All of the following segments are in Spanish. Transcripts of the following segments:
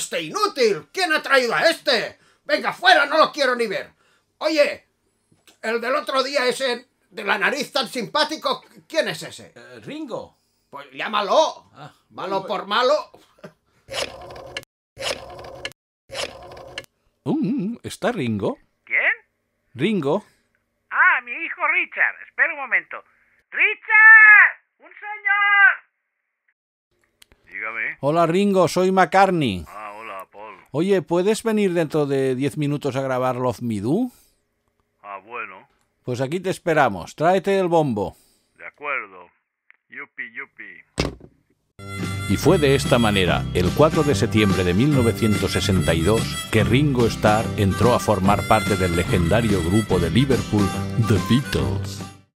este inútil? ¿Quién ha traído a este? Venga, fuera, no lo quiero ni ver. Oye, el del otro día ese de la nariz tan simpático, ¿quién es ese? Ringo. Pues llámalo. Malo por malo. ¿Está Ringo? ¿Quién? Ringo. Ah, mi hijo Richard. Espera un momento. ¡Richard! ¡Un señor! Dígame. Hola Ringo, soy McCartney. Ah, hola, Paul. Oye, ¿puedes venir dentro de 10 minutos a grabar Love Me Do? Ah, bueno. Pues aquí te esperamos. Tráete el bombo. De acuerdo. Yupi, yupi. Y fue de esta manera, el 4 de septiembre de 1962, que Ringo Starr entró a formar parte del legendario grupo de Liverpool, The Beatles.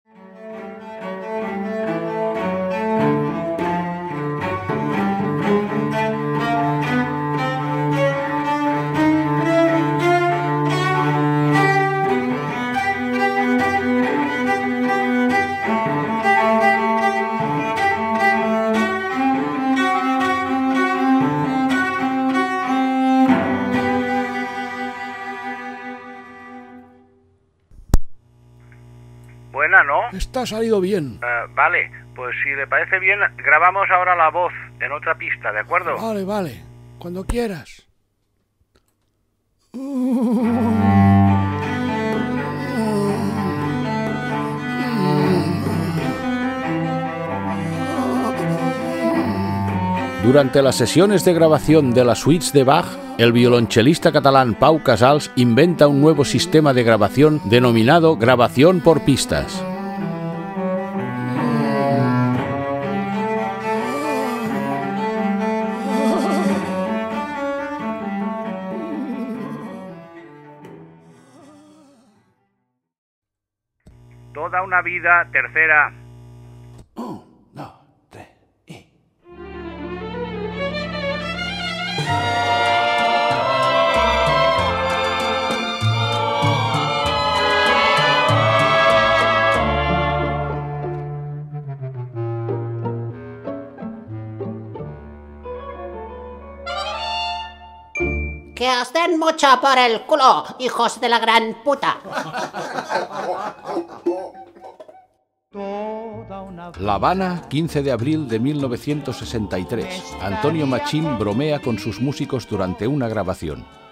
Buena, ¿no? Esta ha salido bien. Vale, pues si le parece bien, grabamos ahora la voz en otra pista, ¿de acuerdo? Vale, vale. Cuando quieras. Durante las sesiones de grabación de las suites de Bach, el violonchelista catalán Pau Casals inventa un nuevo sistema de grabación denominado grabación por pistas. Toda una vida, tercera. Que os den mucho por el culo, hijos de la gran puta. La Habana, 15 de abril de 1963. Antonio Machín bromea con sus músicos durante una grabación.